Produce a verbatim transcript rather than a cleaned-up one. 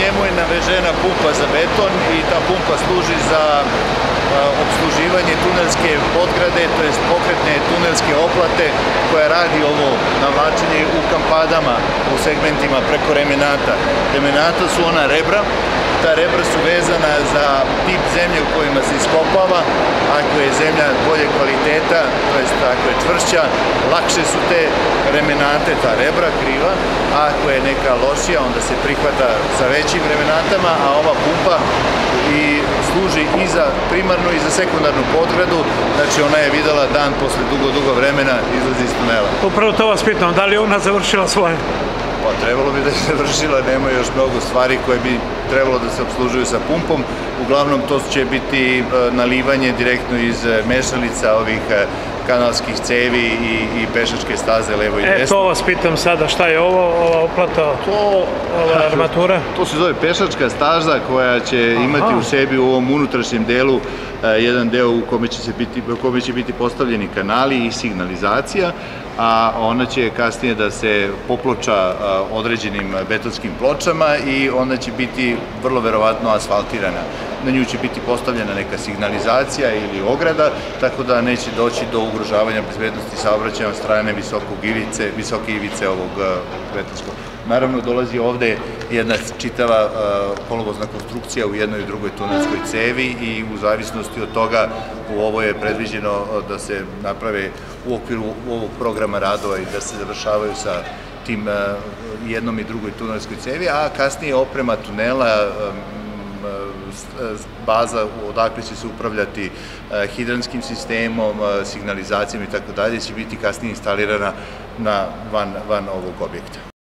njemu je navežena pumpa za beton i ta pumpa služi za opsluživanje tunelske podgrade, to jest pokretne tunelske oplate koja radi ovo navlačenje u kampadama, u segmentima preko remenata. Remenata su ona rebra, ta rebra su vezana za tip zemlje u kojima se iskopava. Ako je zemlja bolje kvaliteta, to jest ako je čvršća, lakše su te remenate, ta rebra kriva, a ako je neka lošija, onda se prihvata sa većim remenatama, a ova pumpa i služi i za primarnu i za sekundarnu podgradu, znači ona je videla dan posle dugo, dugo vremena izlazi iz tunela. Upravo to vas pitam, da li je ona završila svoje? Pa trebalo bi da je završila, nema još mnogo stvari koje bi trebalo da se obslužuju sa pumpom. Uglavnom to će biti nalivanje direktno iz mešalica ovih kanalskih cevi i pešačke staze levo i desno. E, to vas pitam sada, šta je ovo, ova oplata, ova armatura? To se zove pešačka staza koja će imati u sebi u ovom unutrašnjem delu jedan deo u kome će biti postavljeni kanali i signalizacija, a ona će kasnije da se poploča određenim betonskim pločama i ona će biti vrlo verovatno asfaltirana. Na nju će biti postavljena neka signalizacija ili ograda, tako da neće doći do ugrožavanja bezbednosti saobraćaja od strane visoke ivice ovog betonskog. Naravno, dolazi ovde jedna čitava kolovozna konstrukcija u jednoj i drugoj tunelskoj cevi i u zavisnosti od toga u ovo je predviđeno da se naprave u okviru ovog programa radova i da se završavaju sa tim jednom i drugoj tunelskoj cevi, a kasnije oprema tunela, baza odakle će se upravljati hidranskim sistemom, signalizacijom i tako dalje će biti kasnije instalirana van ovog objekta.